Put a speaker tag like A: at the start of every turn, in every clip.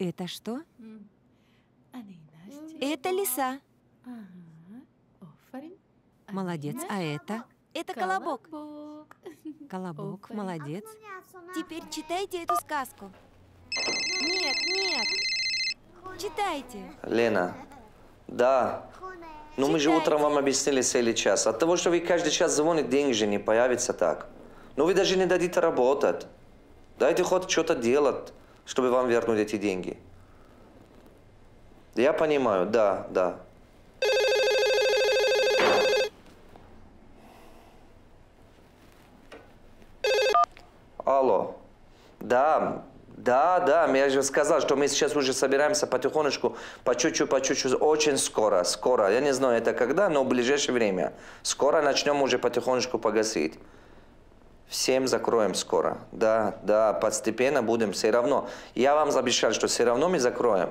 A: Это что? Это лиса. Молодец. А это? Это колобок. Колобок, молодец. Теперь читайте эту сказку. Нет, нет. Читайте.
B: Лена, да. Но мы же утром вам объяснили целый час. От того, что вы каждый час звоните, деньги же не появятся так. Но вы даже не дадите работать. Дайте хоть что-то делать, чтобы вам вернуть эти деньги. Я понимаю, да, да. Алло. Да, да, я же сказал, что мы сейчас уже собираемся потихонечку, по чуть-чуть, очень скоро. Я не знаю, это когда, но в ближайшее время. Скоро начнем уже потихонечку погасить. Всем закроем скоро. Да, постепенно будем все равно. Я вам обещал, что все равно мы закроем.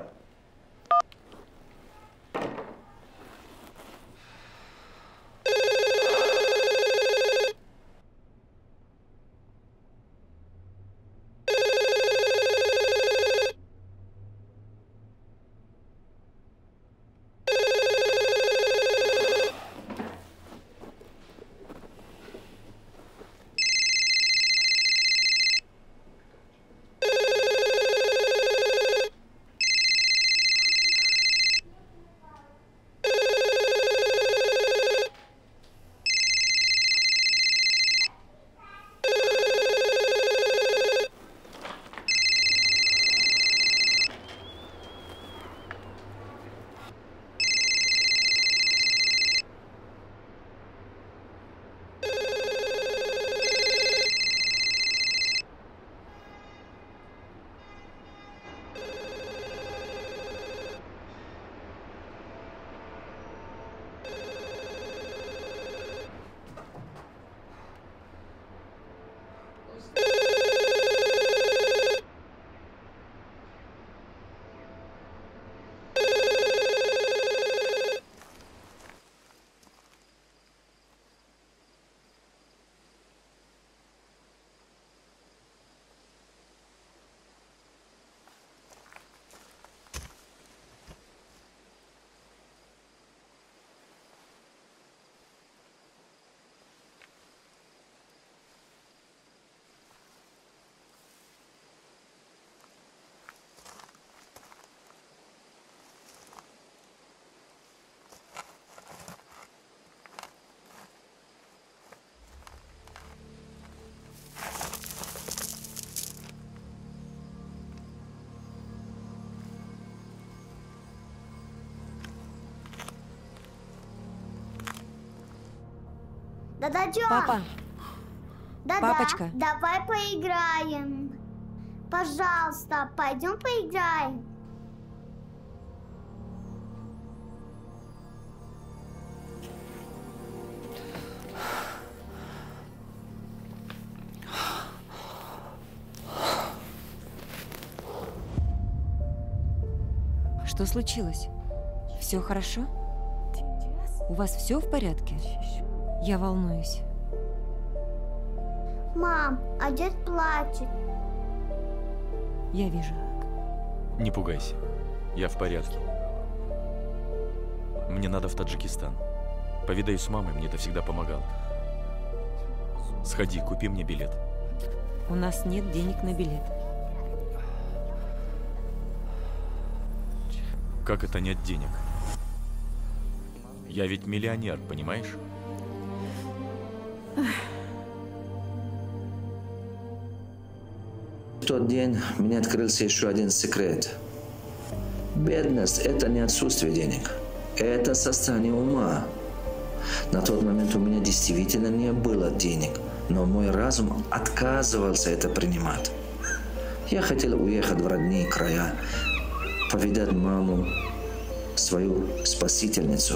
C: Да-да, Джо.
A: Папа.
C: Да-да.
A: Папочка.
C: Давай поиграем. Пожалуйста, пойдем поиграем.
A: Что случилось? Все хорошо? У вас все в порядке? Я волнуюсь.
C: Мам, а дед плачет.
A: Я вижу.
D: Не пугайся. Я в порядке. Мне надо в Таджикистан. Повидаюсь с мамой, мне это всегда помогало. Сходи, купи мне билет.
A: У нас нет денег на билет.
D: Как это нет денег? Я ведь миллионер, понимаешь?
B: В тот день мне открылся еще один секрет. Бедность – это не отсутствие денег. Это состояние ума. На тот момент у меня действительно не было денег, но мой разум отказывался это принимать. Я хотел уехать в родные края, повидать маму, свою спасительницу.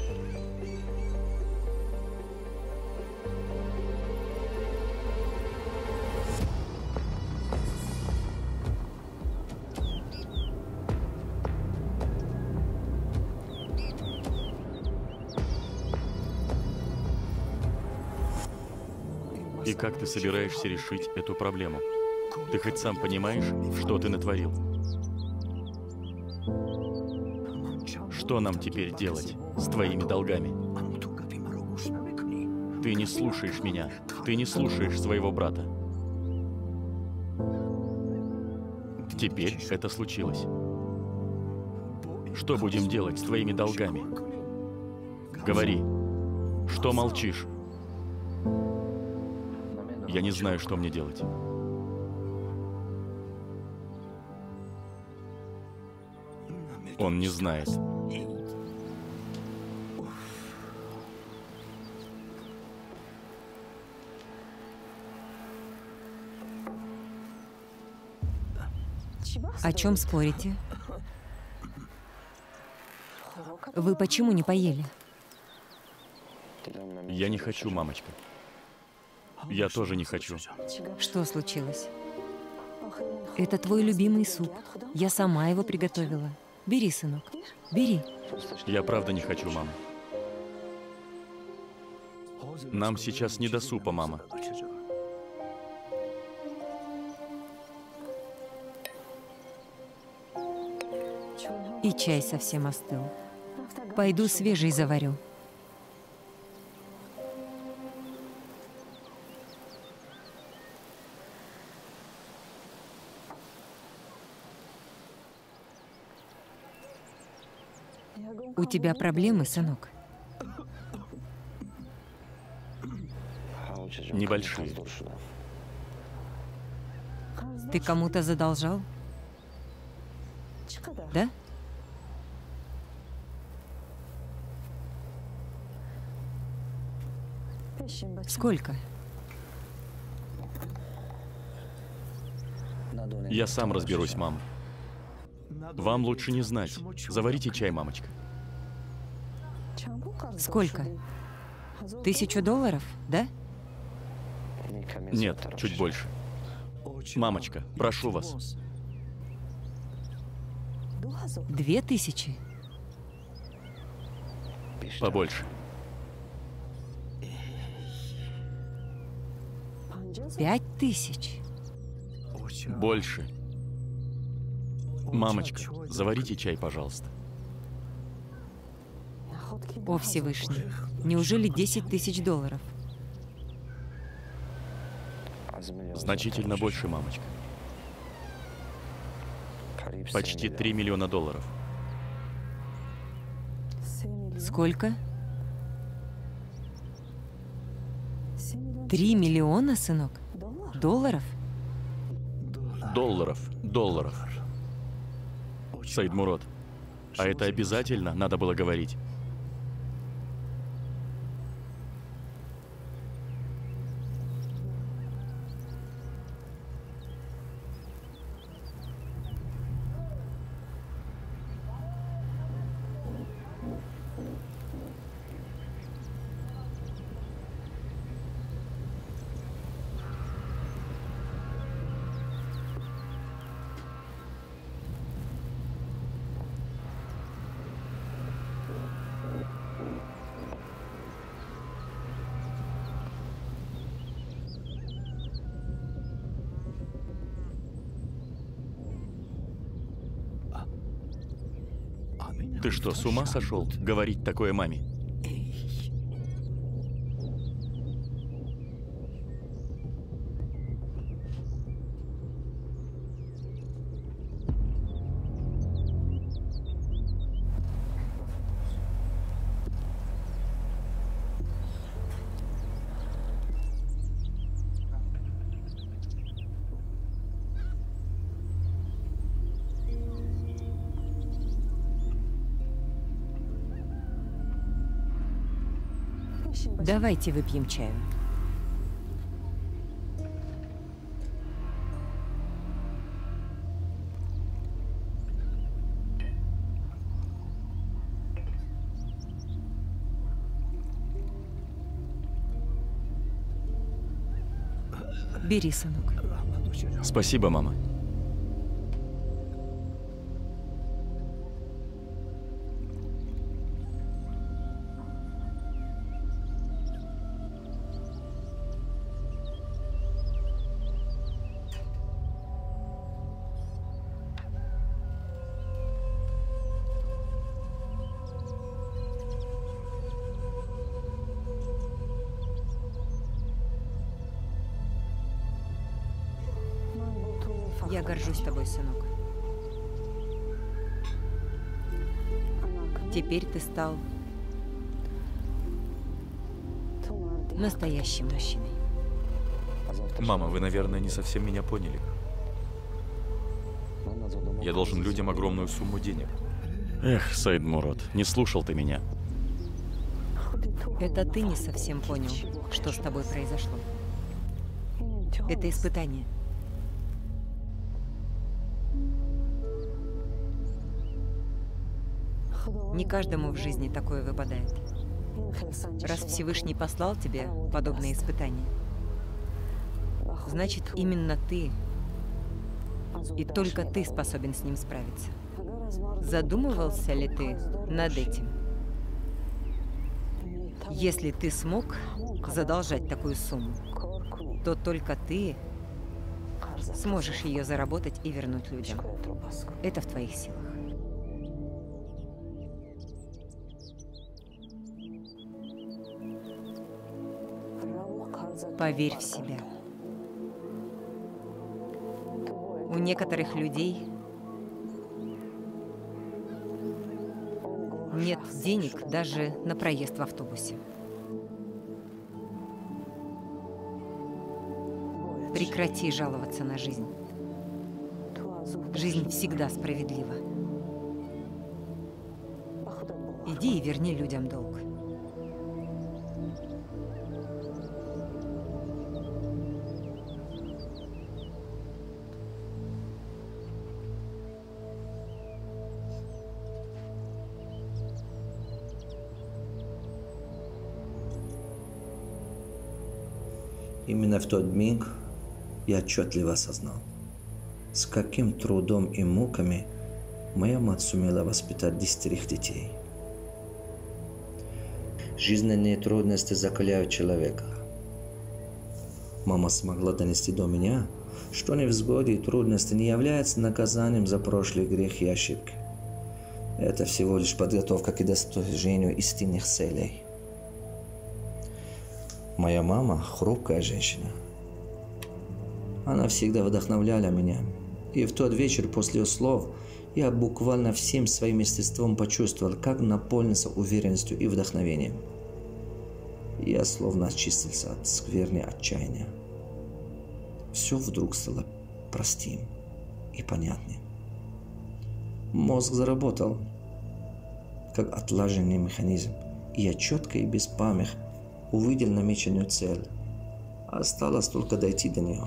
D: И как ты собираешься решить эту проблему? Ты хоть сам понимаешь, что ты натворил? Что нам теперь делать с твоими долгами? Ты не слушаешь меня. Ты не слушаешь своего брата. Теперь это случилось. Что будем делать с твоими долгами? Говори. Что молчишь? Я не знаю, что мне делать. Он не знает.
A: О чем спорите? Вы почему не поели?
D: Я не хочу, мамочка. Я тоже не хочу.
A: Что случилось? Это твой любимый суп. Я сама его приготовила. Бери, сынок, бери.
D: Я правда не хочу, мама. Нам сейчас не до супа, мама.
A: И чай совсем остыл. Пойду свежий заварю. У тебя проблемы, сынок?
D: Небольшие.
A: Ты кому-то задолжал? Да? Сколько?
D: Я сам разберусь, мам. Вам лучше не знать. Заварите чай, мамочка.
A: Сколько? $1000, да?
D: Нет, чуть больше. Мамочка, прошу вас.
A: 2000?
D: Побольше.
A: 5000?
D: Больше. Мамочка, заварите чай, пожалуйста.
A: О, Всевышний, неужели $10 000?
D: Значительно больше, мамочка. Почти $3 миллиона.
A: Сколько? 3 миллиона, сынок? Долларов?
D: Долларов. Саидмурод, а это обязательно надо было говорить. Ты что, с ума сошел говорить такое маме?
A: Давайте выпьем чаю. Бери, сынок.
D: Спасибо, мама.
A: Я горжусь тобой, сынок. Теперь ты стал настоящим мужчиной.
D: Мама, вы, наверное, не совсем меня поняли. Я должен людям огромную сумму денег. Эх, Саид Мурод, не слушал ты меня.
A: Это ты не совсем понял, что с тобой произошло. Это испытание. Не каждому в жизни такое выпадает. Раз Всевышний послал тебе подобные испытания, значит, именно ты и только ты способен с ним справиться. Задумывался ли ты над этим? Если ты смог задолжать такую сумму, то только ты сможешь ее заработать и вернуть людям. Это в твоих силах. Поверь в себя. У некоторых людей нет денег даже на проезд в автобусе. Прекрати жаловаться на жизнь. Жизнь всегда справедлива. Иди и верни людям долг.
B: Именно в тот миг я отчетливо осознал, с каким трудом и муками моя мать сумела воспитать 10 детей. Жизненные трудности закаляют человека. Мама смогла донести до меня, что невзгоды и трудности не являются наказанием за прошлые грехи и ошибки. Это всего лишь подготовка к достижению истинных целей. Моя мама – хрупкая женщина. Она всегда вдохновляла меня. И в тот вечер после ее слов я буквально всем своим естеством почувствовал, как наполнился уверенностью и вдохновением. Я словно очистился от скверны отчаяния. Все вдруг стало простым и понятным. Мозг заработал, как отлаженный механизм, и я четко и без помех увидел намеченную цель. Осталось только дойти до нее.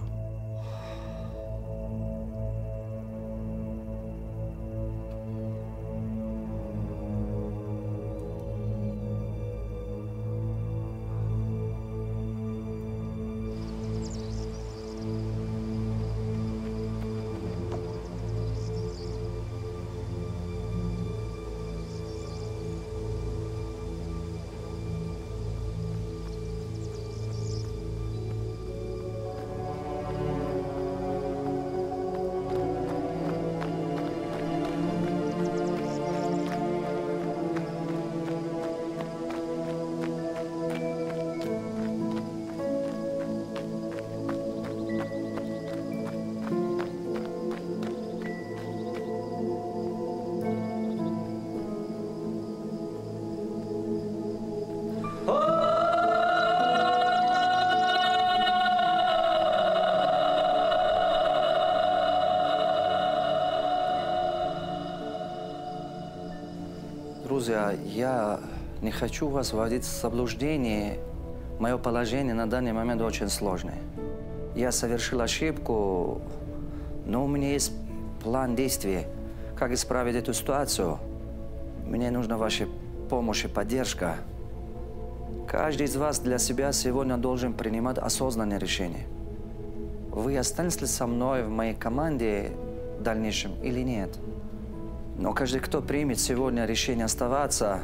E: Друзья, я не хочу вас вводить в заблуждение. Мое положение на данный момент очень сложное. Я совершил ошибку, но у меня есть план действий, как исправить эту ситуацию. Мне нужна ваша помощь и поддержка. Каждый из вас для себя сегодня должен принимать осознанное решение. Вы останетесь со мной в моей команде в дальнейшем или нет? Но каждый, кто примет сегодня решение оставаться,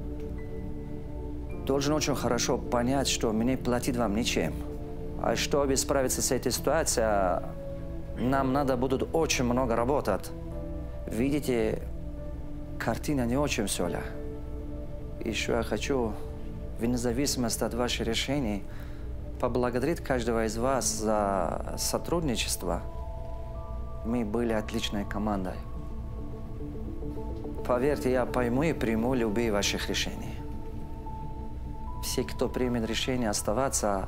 E: должен очень хорошо понять, что мне платить вам ничем. А чтобы справиться с этой ситуацией, нам надо будет очень много работать. Видите, картина не очень все ли. Еще я хочу, вне зависимости от ваших решений, поблагодарить каждого из вас за сотрудничество. мы были отличной командой. Поверьте, я пойму и приму любые ваших решений. Все, кто примет решение оставаться,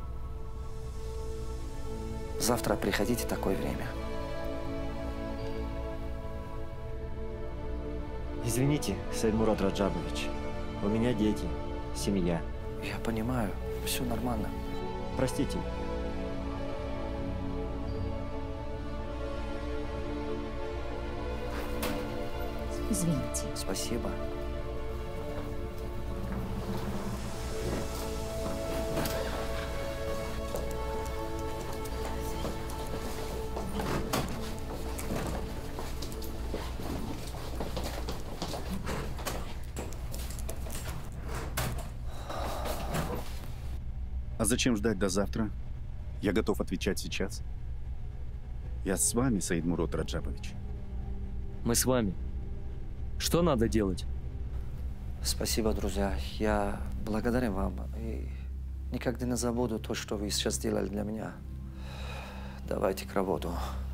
E: завтра приходите в такое время.
F: Извините, Сайдмурод Раджабович, у меня дети, семья.
E: Я понимаю, все нормально.
F: Простите.
G: Извините.
E: Спасибо.
H: А зачем ждать до завтра? Я готов отвечать сейчас. Я с вами, Сайдмурод Раджабович.
I: Мы с вами. Что надо делать?
E: Спасибо, друзья. Я благодарен вам. И никогда не забуду то, что вы сейчас сделали для меня. Давайте к работе.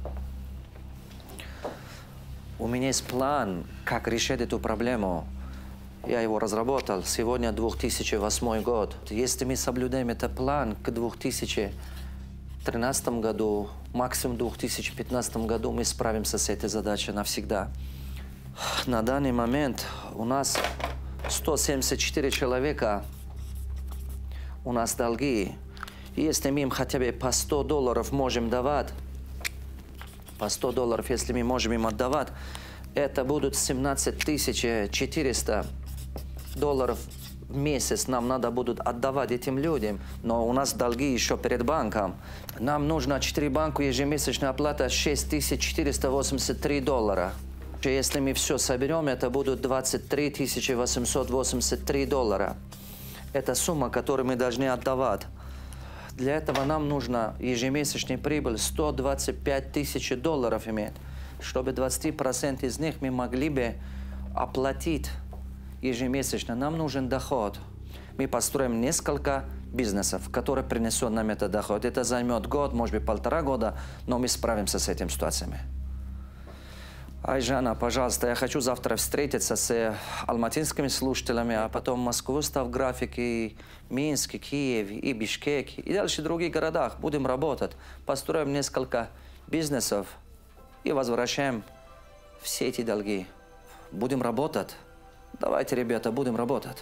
E: У меня есть план, как решить эту проблему. Я его разработал. Сегодня 2008 год. Если мы соблюдаем этот план к 2013 году, максимум 2015 году, мы справимся с этой задачей навсегда. На данный момент у нас 174 человека, у нас долги. Если мы им хотя бы по $100 можем давать, по $100, если мы можем им отдавать, это будут 17 400 $400 в месяц нам надо будет отдавать этим людям, но у нас долги еще перед банком. Нам нужно 4 банка ежемесячная оплата $6483. Если мы все соберем, это будут $23 883. Это сумма, которую мы должны отдавать. Для этого нам нужно ежемесячная прибыль $125 тысяч иметь, чтобы 20% из них мы могли бы оплатить ежемесячно. Нам нужен доход. Мы построим несколько бизнесов, которые принесут нам этот доход. Это займет год, может быть, 1,5 года, но мы справимся с этими ситуациями. Айжана, пожалуйста, я хочу завтра встретиться с алматинскими слушателями, а потом Москву, став график, и Минск, и Киев, и Бишкек, и дальше в других городах. Будем работать, построим несколько бизнесов и возвращаем все эти долги. Будем работать. Давайте, ребята, будем работать.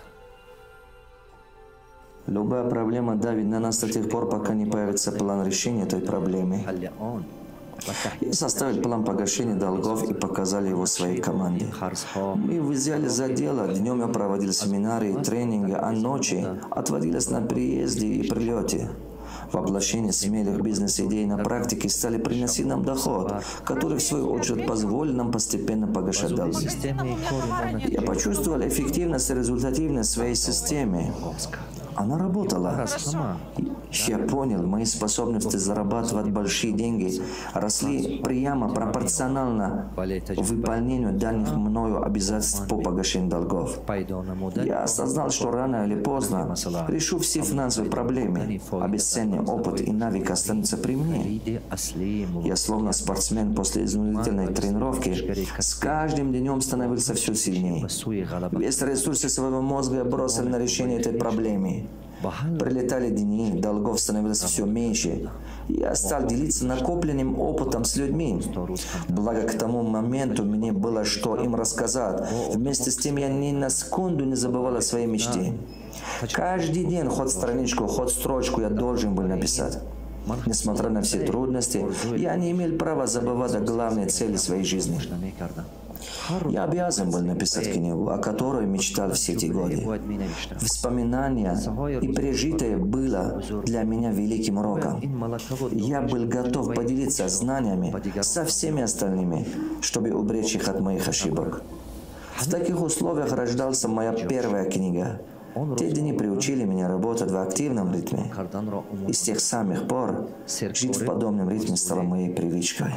B: Любая проблема давит на нас до тех пор, пока не появится план решения этой проблемы. И составили план погашения долгов и показали его своей команде. Мы взяли за дело. Днем я проводил семинары и тренинги, а ночи отводились на приезде и прилете. Воплощение смелых бизнес-идей на практике стали приносить нам доход, который в свою очередь позволил нам постепенно погашать долги. Я почувствовал эффективность и результативность своей системы. Она работала. Я понял, мои способности зарабатывать большие деньги росли прямо пропорционально выполнению данных мною обязательств по погашению долгов. Я осознал, что рано или поздно решу все финансовые проблемы, а бесценный опыт и навык останутся при мне. Я словно спортсмен после изнурительной тренировки с каждым днем становился все сильнее. Весь ресурсы своего мозга я бросил на решение этой проблемы. Прилетали дни, долгов становилось все меньше. Я стал делиться накопленным опытом с людьми. Благо к тому моменту мне было что им рассказать. Вместе с тем я ни на секунду не забывал о своей мечте. Каждый день хоть страничку, хоть строчку я должен был написать. Несмотря на все трудности, я не имел права забывать о главной цели своей жизни. Я обязан был написать книгу, о которой мечтал все эти годы. Воспоминания и пережитое было для меня великим уроком. Я был готов поделиться знаниями со всеми остальными, чтобы уберечь их от моих ошибок. В таких условиях рождалась моя первая книга. Те дни приучили меня работать в активном ритме. И с тех самых пор жить в подобном ритме стало моей привычкой.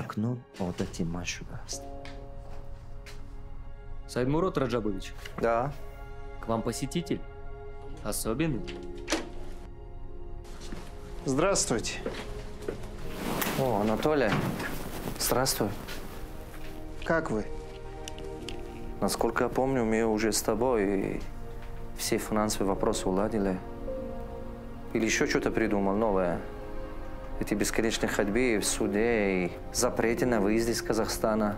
I: Сайдмурод Раджабович.
E: Да.
I: К вам посетитель. Особенный.
J: Здравствуйте.
E: О, Анатолий. Здравствуй.
J: Как вы?
E: Насколько я помню, мы уже с тобой все финансовые вопросы уладили. Или еще что-то придумал новое? Эти бесконечные ходьбы в суде и запреты на выезд из Казахстана.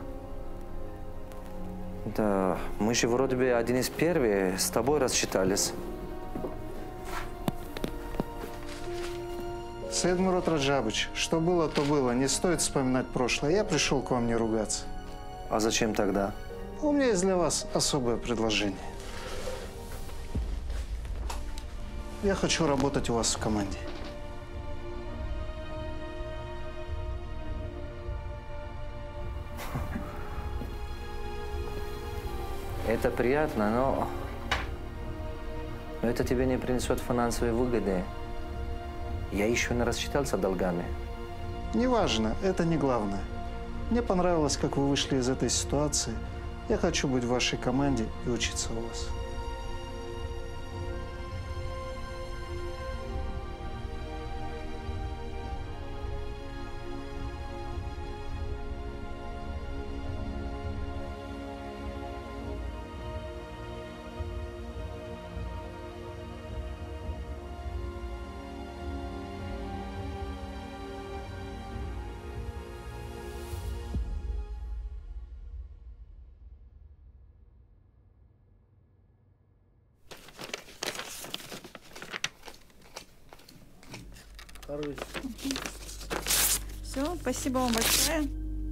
E: Да, мы же вроде бы один из первых с тобой рассчитались.
J: Саидмурод Раджабович, что было, то было. Не стоит вспоминать прошлое. Я пришел к вам не ругаться.
E: А зачем тогда?
J: У меня есть для вас особое предложение. Я хочу работать у вас в команде.
E: Это приятно, но это тебе не принесет финансовые выгоды. Я еще не рассчитался долгами.
J: Неважно, это не главное. Мне понравилось, как вы вышли из этой ситуации. Я хочу быть в вашей команде и учиться у вас.
K: Все, спасибо вам большое.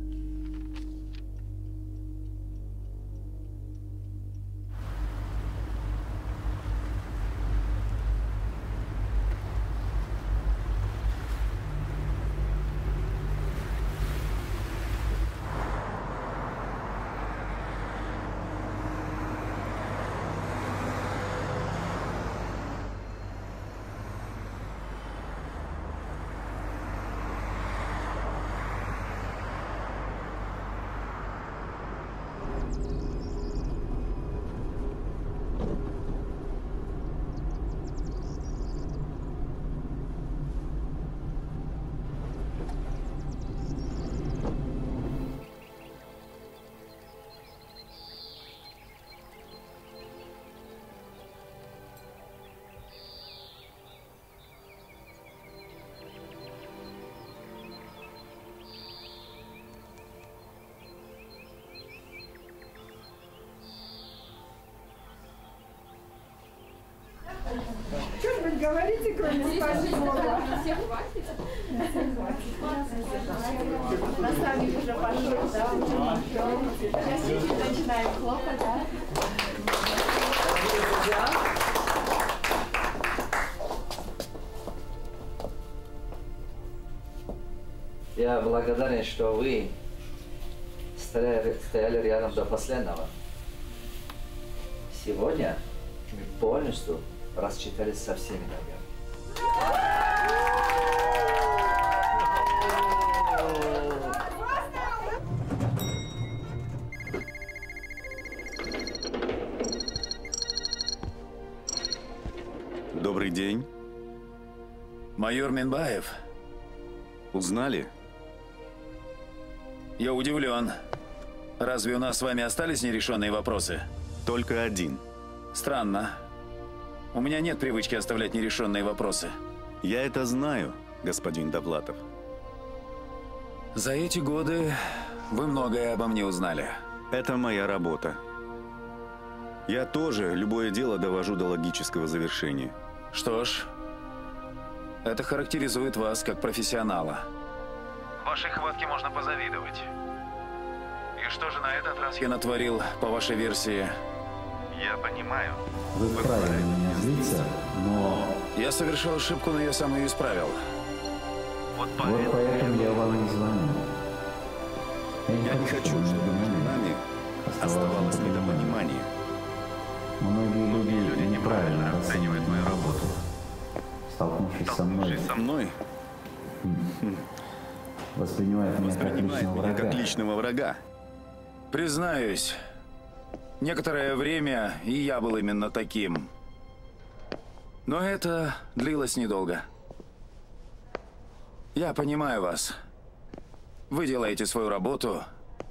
L: Что-нибудь говорите, кроме спасибо. Наставник уже пошел, да, уже пошел. Сейчас чуть-чуть начинаем хлопать, да?
E: Я благодарен, что вы стояли рядом до последнего. Сегодня мы полностью рассчитались со всеми долгами.
H: Добрый день.
M: Майор Минбаев.
H: Узнали?
M: Я удивлен. Разве у нас с вами остались нерешенные вопросы?
H: Только один.
M: Странно. У меня нет привычки оставлять нерешенные вопросы.
H: Я это знаю, господин Довлатов.
M: За эти годы вы многое обо мне узнали.
H: Это моя работа. Я тоже любое дело довожу до логического завершения.
M: Что ж, это характеризует вас как профессионала. Вашей хватке можно позавидовать. И что же на этот раз я натворил, по вашей версии?
H: Я понимаю.
N: Вы вправе меня злиться, но...
M: Я совершил ошибку, но я сам ее исправил.
N: Вот поэтому я вам не звоню.
H: Я не хочу, чтобы между нами оставалось недопонимание.
N: Многие люди неправильно оценивают мою работу. Столкнувшись со мной, воспринимают меня как личного врага.
M: Признаюсь, некоторое время и я был именно таким. Но это длилось недолго. Я понимаю вас. Вы делаете свою работу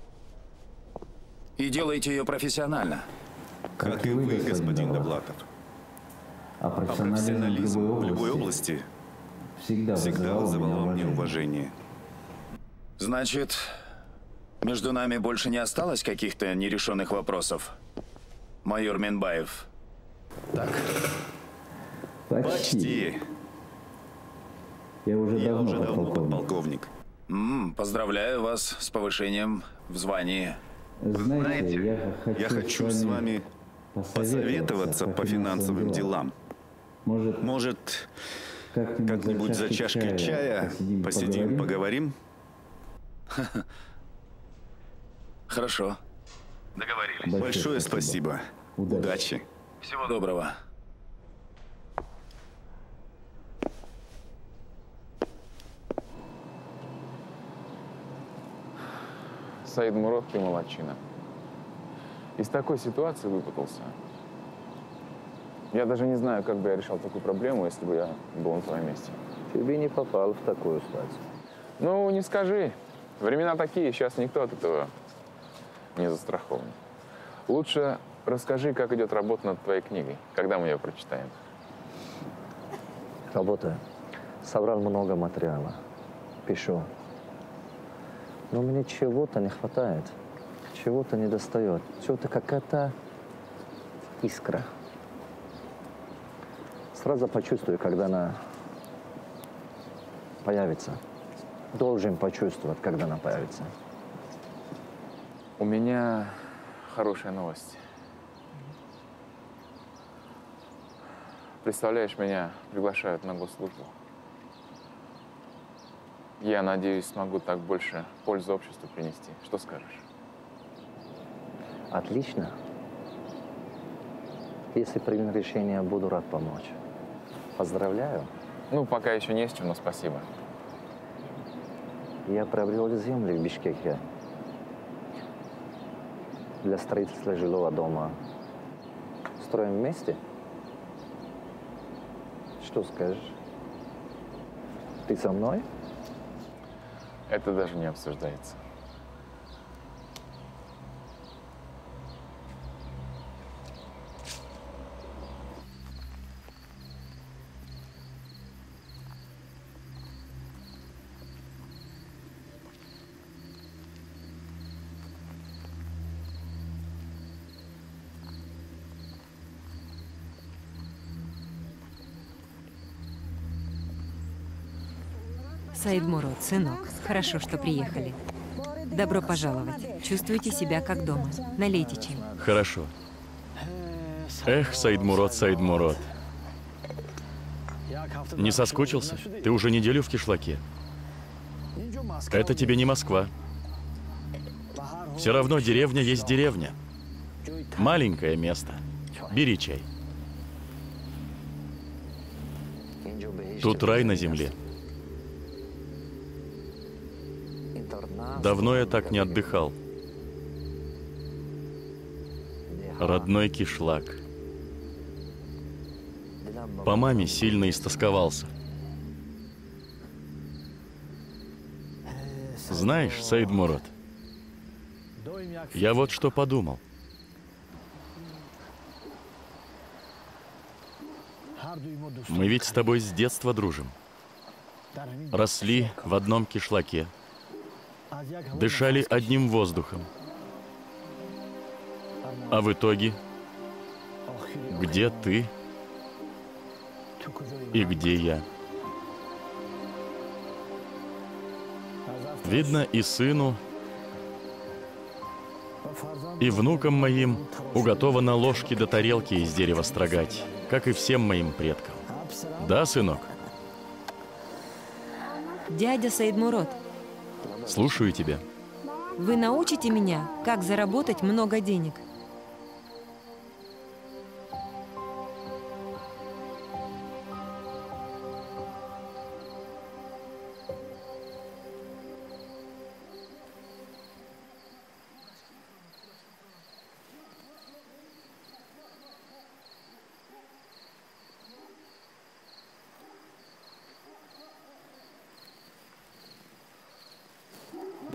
M: и делаете ее профессионально.
N: Как и вы, господин Довлатов. А профессионализм в любой области всегда вызывал во мне уважение.
M: Значит, между нами больше не осталось каких-то нерешенных вопросов, майор Минбаев? Так?
N: Почти. Я уже давно подполковник.
M: Поздравляю вас с повышением в звании.
N: Знаете, я хочу с вами посоветоваться по финансовым делам. Может, как-нибудь за чашкой чая посидим, поговорим?
M: Хорошо. Договорились.
N: Большое спасибо. Удачи.
M: Всего доброго.
O: Саидмурод, ты молодчина. Из такой ситуации выпутался. Я даже не знаю, как бы я решал такую проблему, если бы я был на твоем месте.
P: Ты бы не попал в такую ситуацию.
O: Ну, не скажи. Времена такие, сейчас никто от этого не застрахован. Лучше расскажи, как идет работа над твоей книгой. Когда мы ее прочитаем?
P: Работаю. Собрал много материала. Пишу. Но мне чего-то не хватает. Чего-то не достает. Чего-то какая-то искра. Сразу почувствую, когда она появится. Должен почувствовать, когда она появится.
O: У меня хорошая новость. Представляешь, меня приглашают на госслужбу. Я надеюсь, смогу так больше пользы обществу принести. Что скажешь?
P: Отлично. Если примем решение, буду рад помочь. Поздравляю.
O: Ну, пока еще не с чем, но спасибо.
P: Я приобрел земли в Бишкеке для строительства жилого дома. Строим вместе? Что скажешь? Ты со мной?
O: Это даже не обсуждается.
A: Саидмурод, сынок, хорошо, что приехали. Добро пожаловать. Чувствуете себя как дома. Налейте чай.
D: Хорошо. Эх, Саидмурод, Саидмурод. Не соскучился? Ты уже неделю в кишлаке. Это тебе не Москва. Все равно деревня есть деревня. Маленькое место. Бери чай. Тут рай на земле. Давно я так не отдыхал. Родной кишлак. По маме сильно истосковался. Знаешь, Саидмурод, я вот что подумал. Мы ведь с тобой с детства дружим. Росли в одном кишлаке. Дышали одним воздухом. А в итоге, где ты и где я? Видно, и сыну, и внукам моим уготовано ложки до тарелки из дерева строгать, как и всем моим предкам. Да, сынок?
A: Дядя Саидмурод.
D: Слушаю тебя.
A: Вы научите меня, как заработать много денег?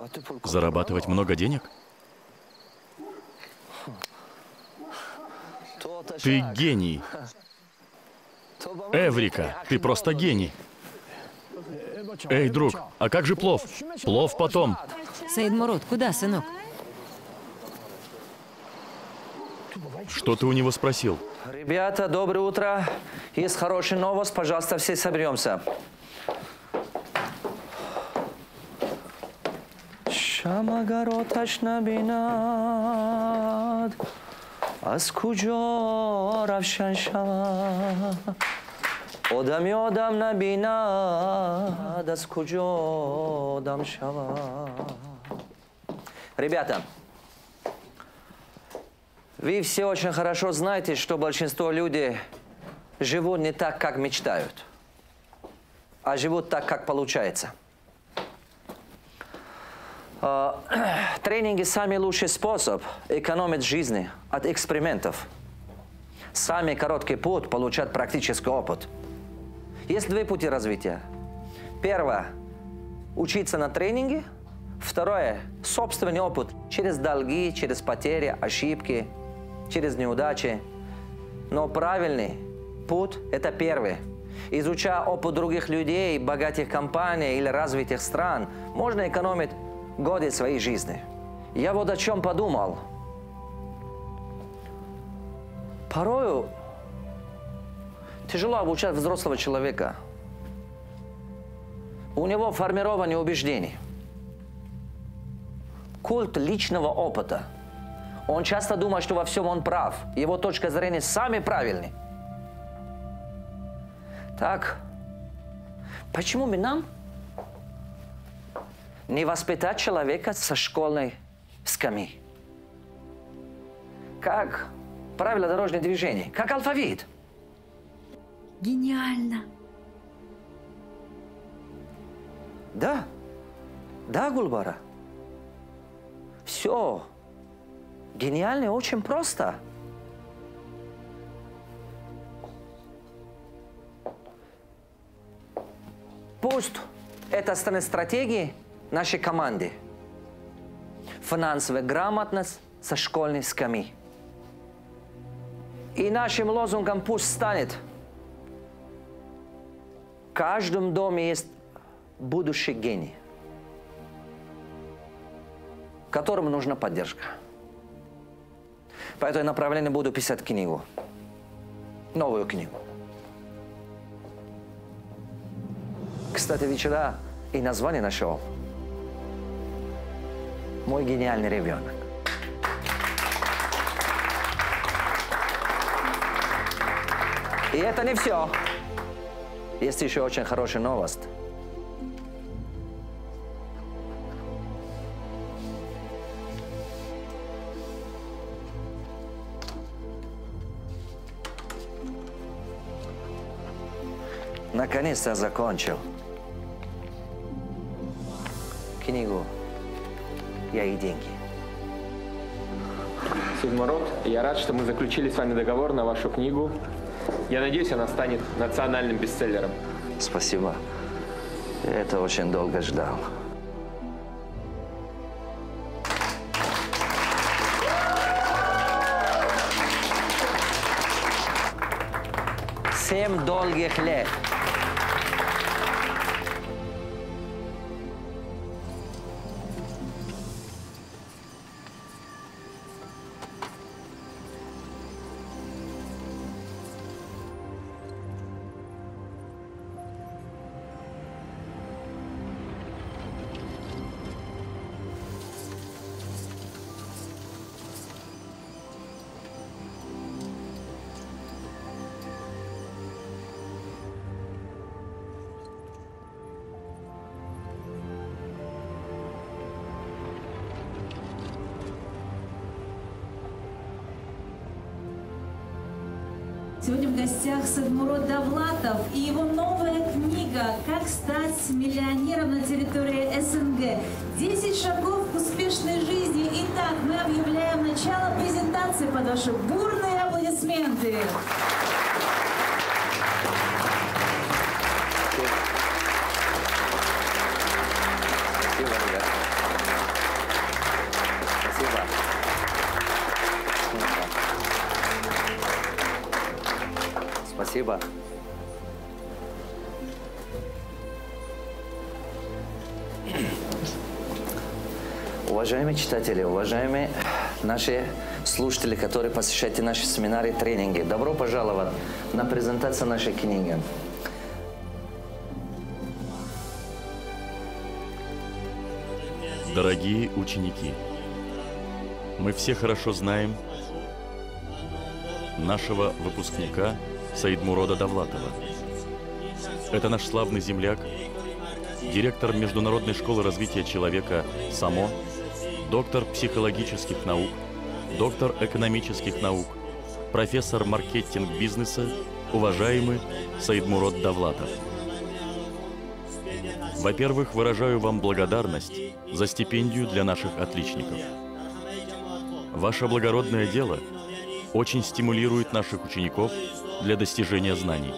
D: Зарабатывать много денег? Ты гений. Эврика, ты просто гений. Эй, друг, а как же плов? Плов потом.
A: Саидмурод, куда, сынок?
D: Что ты у него спросил?
E: Ребята, доброе утро. Есть хорошая новость, пожалуйста, все соберемся. Шамагароташна бинад, аз куджо равшан шава. Одам йодам набинад, аз куджо дам шава. Ребята, вы все очень хорошо знаете, что большинство людей живут не так, как мечтают, а живут так, как получается. Тренинги – самый лучший способ экономить жизни от экспериментов. Самый короткий путь – получать практический опыт. Есть два пути развития. Первое – учиться на тренинге. Второе – собственный опыт через долги, через потери, ошибки, через неудачи. Но правильный путь – это первый. Изучая опыт других людей, богатых компаний или развитых стран, можно экономить годы своей жизни. Я вот о чем подумал. Порою тяжело обучать взрослого человека. У него формирование убеждений. Культ личного опыта. Он часто думает, что во всем он прав. Его точка зрения самая правильная. Так, почему бы нам не воспитать человека со школьной скамьи? Как правила дорожного движения, как алфавит.
Q: Гениально.
E: Да, да, Гульбара. Все гениально и очень просто. Пусть это станет стратегией нашей команды. Финансовая грамотность со школьной скамьи. И нашим лозунгом пусть станет: в каждом доме есть будущий гений, которому нужна поддержка. По этому направлению буду писать книгу. Новую книгу. Кстати, вечера и название нашел. Мой гениальный ребенок. И это не все. Есть еще очень хорошая новость. Наконец-то закончил книгу «Я и деньги».
R: Саидмурод, я рад, что мы заключили с вами договор на вашу книгу. Я надеюсь, она станет национальным бестселлером.
E: Спасибо. Я это очень долго ждал. Семь долгих лет.
Q: Сегодня в гостях Саидмурод Давлатов и его новая книга «Как стать миллионером на территории СНГ. 10 шагов к успешной жизни». Итак, мы объявляем начало презентации под ваши бурные аплодисменты.
E: Спасибо. Уважаемые читатели, уважаемые наши слушатели, которые посещаете наши семинары и тренинги, добро пожаловать на презентацию нашей книги.
D: Дорогие ученики, мы все хорошо знаем нашего выпускника Саидмурода Давлатова. Это наш славный земляк, директор Международной школы развития человека САМО, доктор психологических наук, доктор экономических наук, профессор маркетинг-бизнеса, уважаемый Саидмурод Давлатов. Во-первых, выражаю вам благодарность за стипендию для наших отличников. Ваше благородное дело очень стимулирует наших учеников для достижения знаний.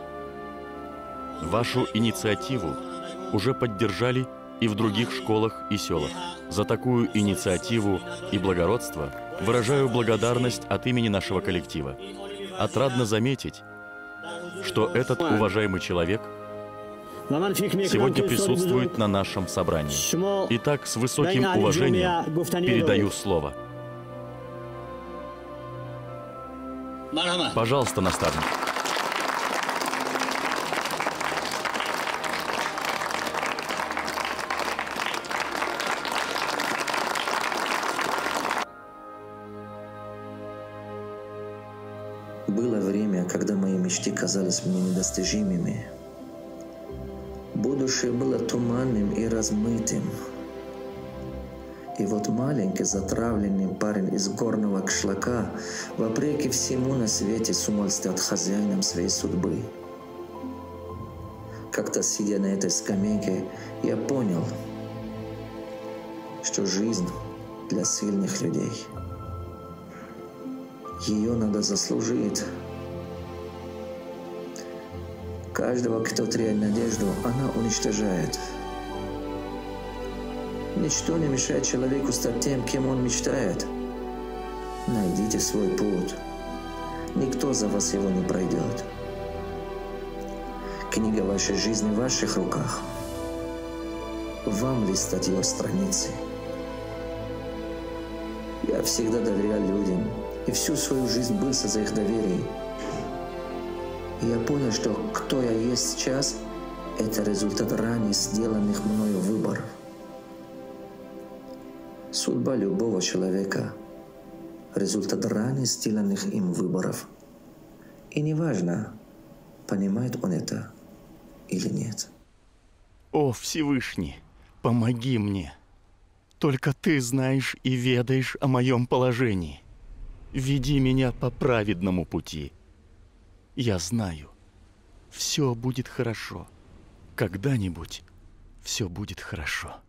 D: Вашу инициативу уже поддержали и в других школах и селах. За такую инициативу и благородство выражаю благодарность от имени нашего коллектива. Отрадно заметить, что этот уважаемый человек сегодня присутствует на нашем собрании. Итак, с высоким уважением передаю слово. Пожалуйста, наставник.
B: Было время, когда мои мечты казались мне недостижимыми. Будущее было туманным и размытым. И вот маленький затравленный парень из горного кишлака, вопреки всему на свете, сумел стать хозяином своей судьбы. Как-то сидя на этой скамейке, я понял, что жизнь для сильных людей. Ее надо заслужить. Каждого, кто теряет надежду, она уничтожает. Ничто не мешает человеку стать тем, кем он мечтает. Найдите свой путь. Никто за вас его не пройдет. Книга вашей жизни в ваших руках. Вам листать ее страницы. Я всегда доверял людям и всю свою жизнь бился за их доверие. И я понял, что кто я есть сейчас, это результат ранее сделанных мною выборов. Судьба любого человека – результат ранее сделанных им выборов. И неважно, понимает он это или нет.
D: О, Всевышний, помоги мне. Только Ты знаешь и ведаешь о моем положении. Веди меня по праведному пути. Я знаю, все будет хорошо. Когда-нибудь все будет хорошо.